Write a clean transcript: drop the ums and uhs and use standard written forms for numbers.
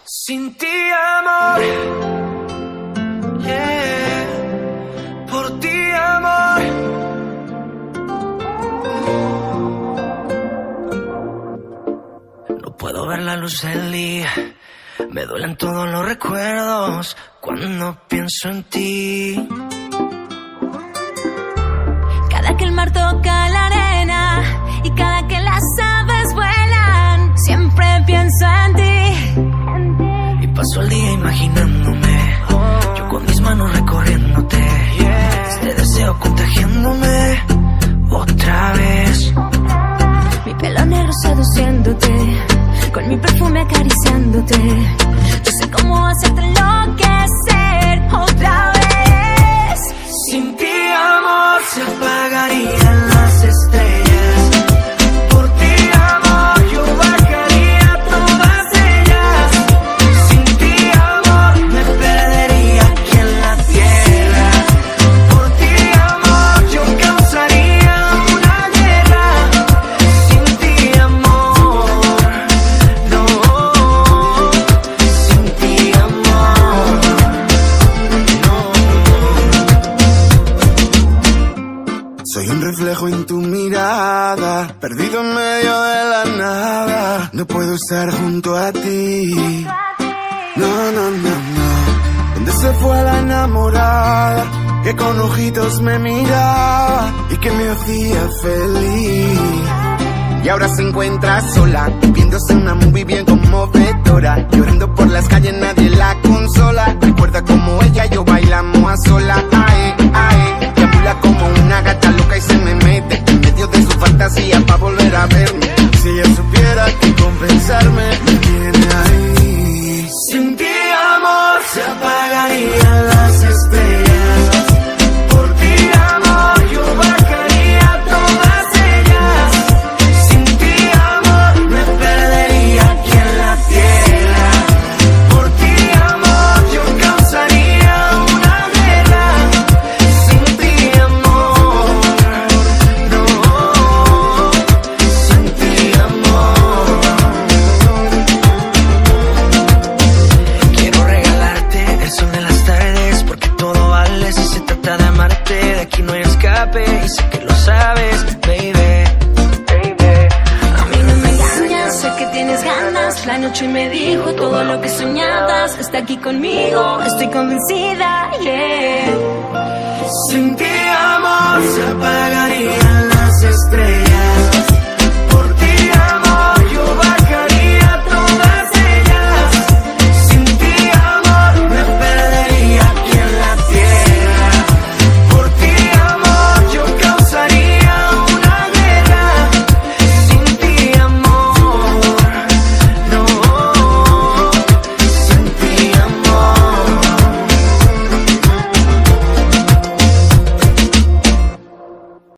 Sin ti, amor, yeah. Por ti, amor. No puedo ver la luz del día, me duelen todos los recuerdos cuando pienso en ti. Cada que el mar toca la arena y cada que las aves vuelan, siempre pienso en ti. Paso el día imaginándome, yo con mis manos recorriéndote, este deseo contagiándome otra vez. Mi pelo negro seduciéndote, con mi perfume acariciándote. Yo sé cómo hacerte enloquecer otra vez. Sin ti, amor, se apagarían las estrellas. Por ti, amor, yo bajaría todas ellas. Sin ti, amor, me perdería aquí en la tierra. Por ti, amor, yo causaría una guerra. Sin ti, amor, no. Sin ti, amor, no. Soy un reflejo en tu mirada, perdido en medio de la nada. No puedo estar junto a ti. No, no, no, no. ¿Dónde se fue la enamorada que con ojitos me miraba y que me hacía feliz? Y ahora se encuentra sola, viéndose una movie bien conmovedora, llorando por las calles, nadie la consola. Recuerda como ella y yo bailamos a sola. Ae, ae, deambula como una gata loca y se me mete en medio de su fantasía pa' volver a verme. Si ella supiera que compensarme me tiene ahí. Sin ti, amor, se apagarían las estrellas. Por ti, amor, yo bajaría todas ellas. Sin ti, amor, me perdería aquí en la tierra. Por ti, amor, yo causaría una guerra. Sin ti, amor, no. Sin ti, amor. Quiero regalarte el sol de las tardes, porque todo vale si se trata de amarte. De aquí no hay escape y sé que lo sabes, baby. A mí no me engañas, sé que tienes ganas. La noche me dijo todo lo que soñabas. Está aquí conmigo, estoy convencida, yeah. Sin ti, amor, se apagarían las estrellas.